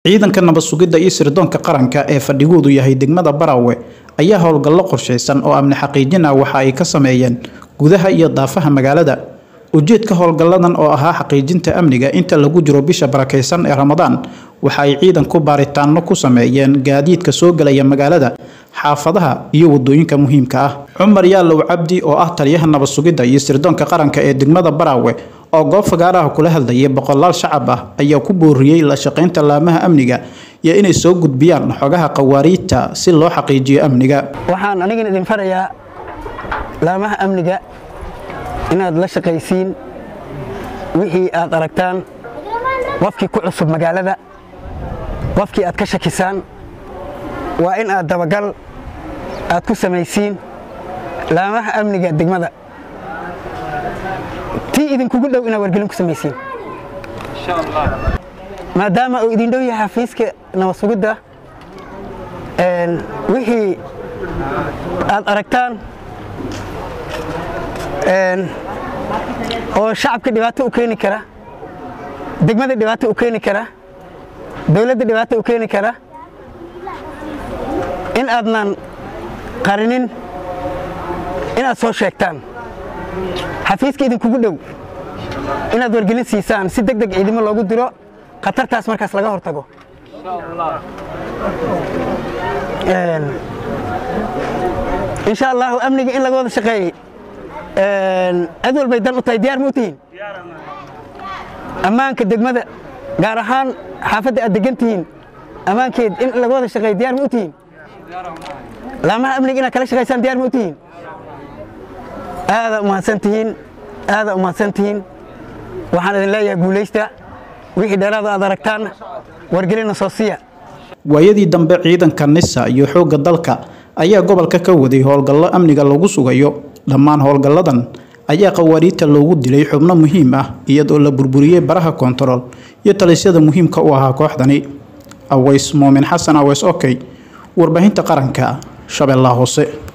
ciidanka nabad sugidda iyo sirdoonka qaranka ee fadhigoodu yahay degmada Barawe ayaa howlgallo qorsheysan oo amni xaqiijin ah waxa ay ka sameeyeen gudaha iyo daafaha magaalada. ujeedka howlgalladan oo ahaa xaqiijinta amniga inta lagu jiro bisha barakeysan ee Ramadaan waxa ay ciidanku baaritaano ku sameeyeen gaadiidka soo galaya magaalada, xaafadaha iyo wadooyinka muhiimka ah. Cumar Yaalow Cabdi oo ah taliyaha nabad sugidda iyo sirdoonka qaranka ee degmada Barawe oo goob fagaaraha kula hadlayay boqolaal shacab ah ayaa ku booriyay la shaqeynta laamaha amniga iyo inay soo gudbiyaan xogaha qawaariidta si loo xaqiijiyo amniga. waxaan aniga idin farayaa laamaha amniga inaad la shaqaysiin wixii aad aragtaan qofkii ku cusub magaalada, qofkii aad ka shakisaan waa in aad dabagal aad ku samaysiin laamaha amniga degmada tii idinkugu dhow inaad wargelin ku samaysiin insha Allah maadaama uu idin dhow yahay xafiiska nabad sugidda wixii aad aragtaan oo shacabka dhibaato u keeni kara, degmada dhibaato u keeni kara, dawladda dhibaato u keeni kara, in aadnan qarinin inaad soo sheegtaan xafiiska idinkugu dhow inaad wargelin siisaan si degdeg ciidamo loogu diro khatartaas markaas laga hortago. insha Allah amniga in laga wada shaqeeyo cid walba dan u tahay diyaar ma u tihiin ammaanka degmada gaar ahaan xaafadda aad degan tihiin ammaankeed in laga wada shaqeeyo diyaar ma u tihiin laamaha amniga inaad kala shaqeysaan diyaar ma u tihiin aada u mahadsantihiin waxaan idin leeyahay guuleysta wixii dheeraad aad aragtaan wargelina soo siiya. waayadii dambe ciidanka NISA iyo xoogga dalka ayaa gobolka ka waday howlgallo amniga lagu sugayo. dhammaan howlgalladan ayaa qawaariidta loogu dilay xubno muhiim ah iyadoo la burburiyay baraha kontarool iyo talisyada muhiimka u ahaa kooxdani. Aways Moomin Xasan Aways Okay, warbaahinta qaranka Shabeellaha Hoose.